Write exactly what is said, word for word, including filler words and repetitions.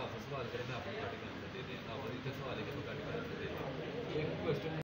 ਹਾਸੋ ਸਵਾਲ ਕਰੇ ਮੈਂ ਆਪਾਂ ਕੱਢ ਕੇ ਆਉਂਦਾ ਤੇ